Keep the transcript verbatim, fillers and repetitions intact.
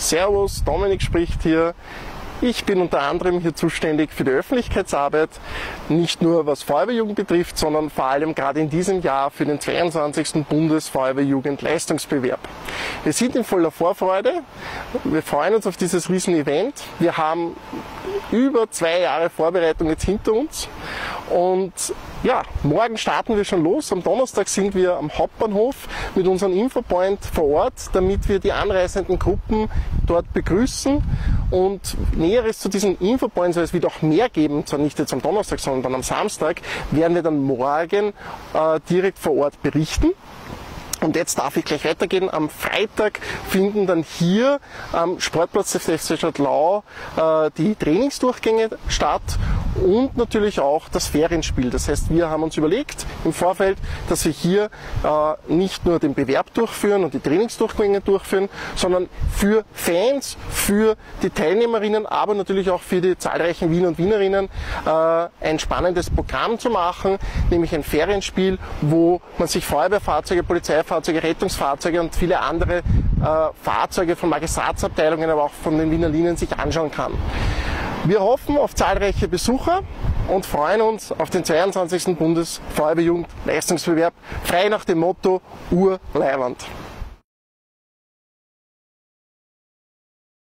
Servus, Dominik spricht hier. Ich bin unter anderem hier zuständig für die Öffentlichkeitsarbeit, nicht nur was Feuerwehrjugend betrifft, sondern vor allem gerade in diesem Jahr für den zweiundzwanzigsten Bundesfeuerwehrjugend-Leistungsbewerb. Wir sind in voller Vorfreude, wir freuen uns auf dieses Riesen-Event. Wir haben über zwei Jahre Vorbereitung jetzt hinter uns und ja, morgen starten wir schon los. Am Donnerstag sind wir am Hauptbahnhof mit unserem Infopoint vor Ort, damit wir die anreisenden Gruppen dort begrüßen. Und Näheres zu diesen Infopoints, weil es wird auch mehr geben, zwar nicht jetzt am Donnerstag, sondern dann am Samstag, werden wir dann morgen äh, direkt vor Ort berichten. Und jetzt darf ich gleich weitergehen. Am Freitag finden dann hier am Sportplatz des F C Stadtlau äh, die Trainingsdurchgänge statt und natürlich auch das Ferienspiel. Das heißt, wir haben uns überlegt im Vorfeld, dass wir hier äh, nicht nur den Bewerb durchführen und die Trainingsdurchgänge durchführen, sondern für Fans, für die Teilnehmerinnen, aber natürlich auch für die zahlreichen Wiener und Wienerinnen äh, ein spannendes Programm zu machen, nämlich ein Ferienspiel, wo man sich Feuerwehrfahrzeuge, Polizeifahrzeuge, Fahrzeuge, Rettungsfahrzeuge und viele andere äh, Fahrzeuge von Magistratsabteilungen, aber auch von den Wiener Linien sich anschauen kann. Wir hoffen auf zahlreiche Besucher und freuen uns auf den zweiundzwanzigsten Bundesfeuerwehrjugend-Leistungsbewerb, frei nach dem Motto Urleiwand.